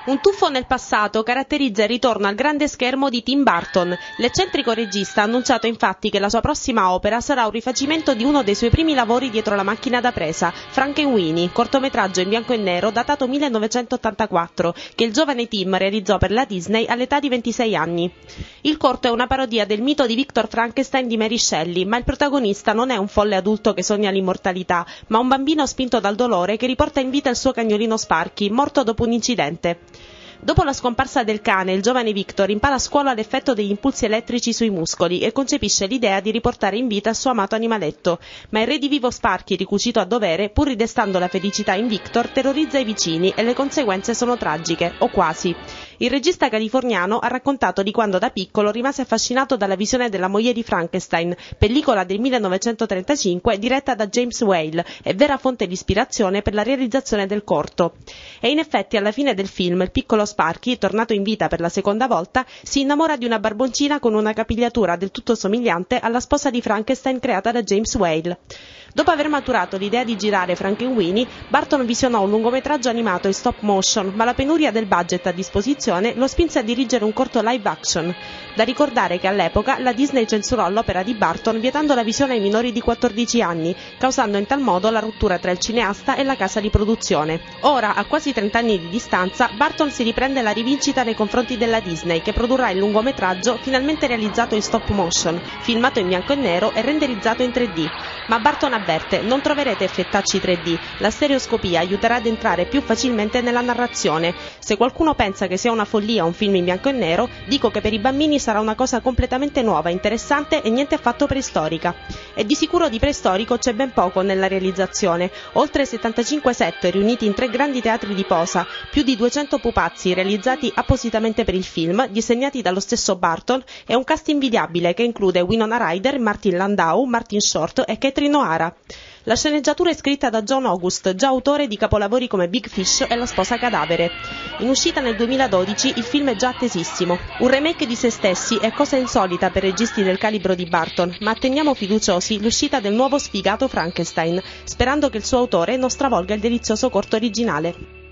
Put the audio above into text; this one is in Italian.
Un tuffo nel passato caratterizza il ritorno al grande schermo di Tim Burton. L'eccentrico regista ha annunciato infatti che la sua prossima opera sarà un rifacimento di uno dei suoi primi lavori dietro la macchina da presa, Frankenweenie, cortometraggio in bianco e nero datato 1984, che il giovane Tim realizzò per la Disney all'età di 26 anni. Il corto è una parodia del mito di Victor Frankenstein di Mary Shelley, ma il protagonista non è un folle adulto che sogna l'immortalità, ma un bambino spinto dal dolore che riporta in vita il suo cagnolino Sparky, morto dopo un incidente. Dopo la scomparsa del cane, il giovane Victor impara a scuola l'effetto degli impulsi elettrici sui muscoli e concepisce l'idea di riportare in vita il suo amato animaletto, ma il redivivo Sparky, ricucito a dovere, pur ridestando la felicità in Victor, terrorizza i vicini e le conseguenze sono tragiche, o quasi. Il regista californiano ha raccontato di quando da piccolo rimase affascinato dalla visione della moglie di Frankenstein, pellicola del 1935 diretta da James Whale e vera fonte di ispirazione per la realizzazione del corto. E in effetti alla fine del film il piccolo Sparky, tornato in vita per la seconda volta, si innamora di una barboncina con una capigliatura del tutto somigliante alla sposa di Frankenstein creata da James Whale. Dopo aver maturato l'idea di girare Frankenweenie, Burton visionò un lungometraggio animato in stop motion, ma la penuria del budget a disposizione lo spinse a dirigere un corto live action. Da ricordare che all'epoca la Disney censurò l'opera di Burton vietando la visione ai minori di 14 anni, causando in tal modo la rottura tra il cineasta e la casa di produzione. Ora, a quasi 30 anni di distanza, Burton si riprende la rivincita nei confronti della Disney, che produrrà il lungometraggio finalmente realizzato in stop motion, filmato in bianco e nero e renderizzato in 3D. Ma Burton avverte: non troverete effettacci 3D, la stereoscopia aiuterà ad entrare più facilmente nella narrazione. Se qualcuno pensa che sia una follia un film in bianco e nero, dico che per i bambini sarà una cosa completamente nuova, interessante e niente affatto preistorica. E di sicuro di preistorico c'è ben poco nella realizzazione. Oltre 75 set riuniti in 3 grandi teatri di posa, più di 200 pupazzi realizzati appositamente per il film, disegnati dallo stesso Burton, e un cast invidiabile che include Winona Ryder, Martin Landau, Martin Short e Catherine O'Hara. La sceneggiatura è scritta da John August, già autore di capolavori come Big Fish e La sposa cadavere. In uscita nel 2012 il film è già attesissimo. Un remake di se stessi è cosa insolita per registi del calibro di Burton, ma attendiamo fiduciosi l'uscita del nuovo sfigato Frankenstein, sperando che il suo autore non stravolga il delizioso corto originale.